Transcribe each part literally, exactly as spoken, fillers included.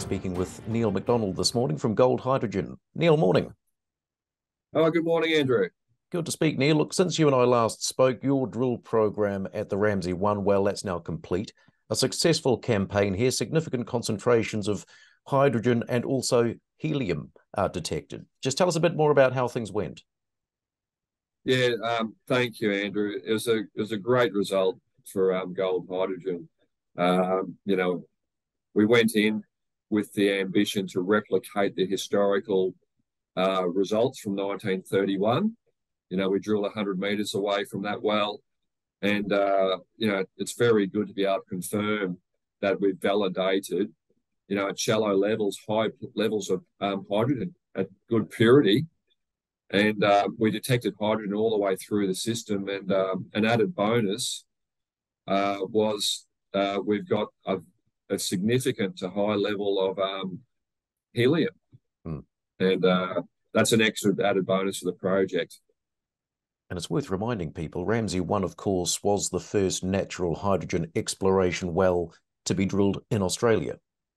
speaking with Neil McDonald this morning from Gold Hydrogen. Neil, morning. Oh, good morning, Andrew. Good to speak, Neil. Look, since you and I last spoke, your drill program at the Ramsay one well, that's now complete. A successful campaign here, significant concentrations of hydrogen and also helium are detected. Just tell us a bit more about how things went. Yeah, um, thank you, Andrew. It was a it was a great result for um, Gold Hydrogen. Um, you know, we went in with the ambition to replicate the historical uh, results from nineteen thirty-one. You know, we drilled one hundred metres away from that well, and uh, you know, it's very good to be able to confirm that we've validated, you know, at shallow levels, high levels of um, hydrogen at good purity. And uh, we detected hydrogen all the way through the system. And um, an added bonus uh, was uh, we've got a, a significant to high level of um, helium. Hmm. And uh, that's an extra added bonus for the project. And it's worth reminding people, Ramsay one, of course, was the first natural hydrogen exploration well to be drilled in Australia.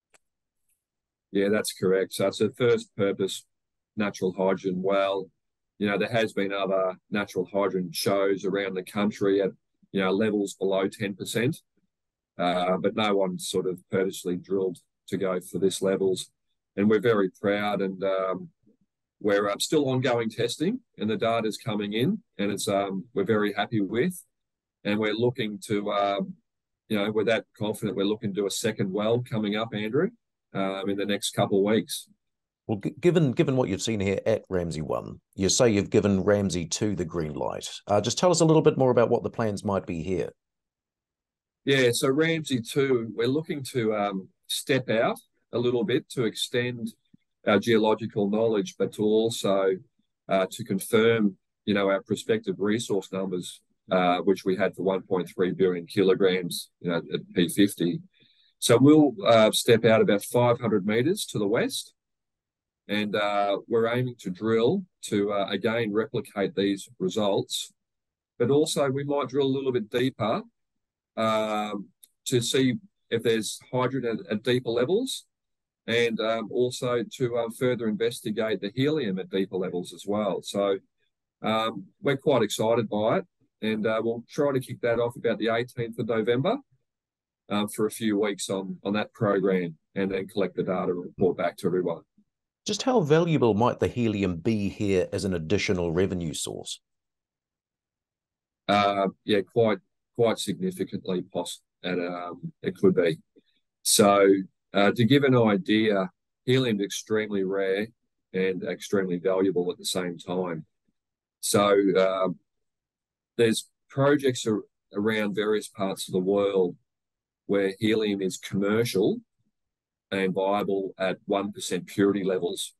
Yeah, that's correct. So it's a first purpose natural hydrogen well. You know, there has been other natural hydrogen shows around the country at, you know, levels below ten percent, uh, but no one sort of purposely drilled to go for this levels. And we're very proud, and um, we're um, still ongoing testing, and the data is coming in, and it's um, we're very happy with, and we're looking to, um, you know, we're that confident we're looking to do a second well coming up, Andrew, um, in the next couple of weeks. Well, given given what you've seen here at Ramsay one, you say you've given Ramsay two the green light. Uh, just tell us a little bit more about what the plans might be here. Yeah, so Ramsay two, we're looking to um, step out a little bit to extend our geological knowledge, but to also uh, to confirm, you know, our prospective resource numbers, uh, which we had for one point three billion kilograms, you know, at P fifty. So we'll uh, step out about five hundred metres to the west, and uh, we're aiming to drill to, uh, again, replicate these results. But also we might drill a little bit deeper um, to see if there's hydrogen at, at deeper levels, and um, also to uh, further investigate the helium at deeper levels as well. So um, we're quite excited by it, and uh, we'll try to kick that off about the eighteenth of November um, for a few weeks on, on that program, and then collect the data and report back to everyone. Just how valuable might the helium be here as an additional revenue source? Uh, yeah, quite quite significantly, poss and um, it could be. So uh, to give an idea, helium is extremely rare and extremely valuable at the same time. So uh, there's projects ar around various parts of the world where helium is commercial and viable at one percent purity levels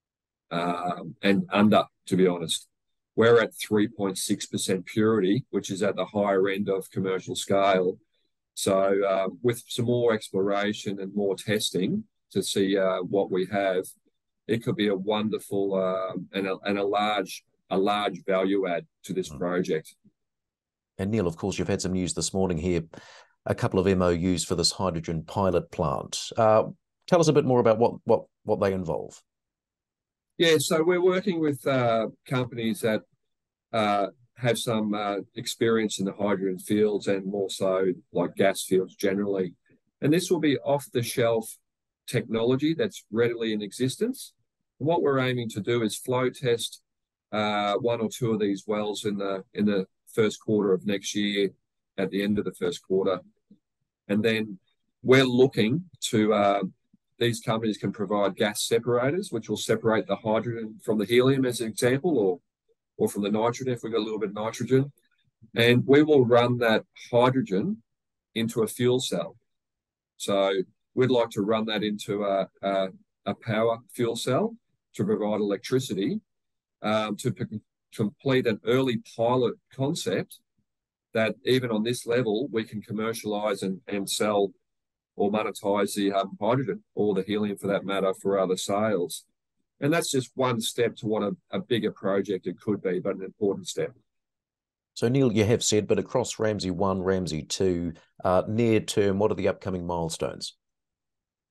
um, and under, to be honest. We're at three point six percent purity, which is at the higher end of commercial scale. So uh, with some more exploration and more testing to see uh, what we have, it could be a wonderful uh, and, a, and a large a large value add to this Mm. project. And Neil, of course, you've had some news this morning here, a couple of M O Us for this hydrogen pilot plant. Uh, tell us a bit more about what what what they involve. Yeah, so we're working with uh, companies that uh, have some uh, experience in the hydrogen fields and more so like gas fields generally. And this will be off-the-shelf technology that's readily in existence. And what we're aiming to do is flow test uh, one or two of these wells in the in the first quarter of next year, at the end of the first quarter. And then we're looking to, uh, these companies can provide gas separators, which will separate the hydrogen from the helium as an example, or or from the nitrogen if we've got a little bit of nitrogen. And we will run that hydrogen into a fuel cell. So we'd like to run that into a, a, a power fuel cell to provide electricity, um, to p- complete an early pilot concept that even on this level, we can commercialize and, and sell or monetize the um, hydrogen or the helium for that matter for other sales. And that's just one step to what a, a bigger project it could be, but an important step. So, Neil, you have said, but across Ramsay one, Ramsay two, uh, near term, what are the upcoming milestones?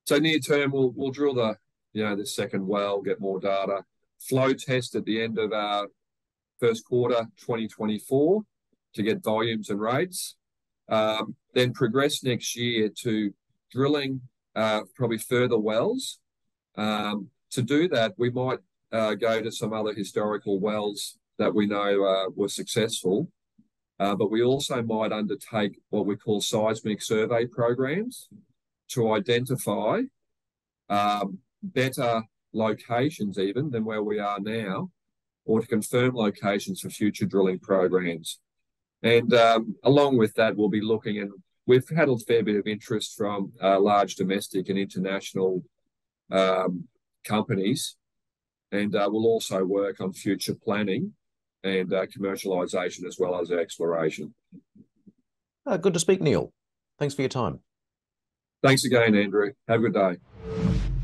So near term, we'll we'll drill the you know the second well, get more data, flow test at the end of our first quarter twenty twenty-four to get volumes and rates. Um, then progress next year to drilling uh, probably further wells. Um, to do that, we might uh, go to some other historical wells that we know uh, were successful, uh, but we also might undertake what we call seismic survey programs to identify um, better locations even than where we are now, or to confirm locations for future drilling programs. And um, along with that, we'll be looking, and we've had a fair bit of interest from uh, large domestic and international um, companies, and uh, we'll also work on future planning and uh, commercialisation as well as exploration. Uh, good to speak, Neil. Thanks for your time. Thanks again, Andrew. Have a good day.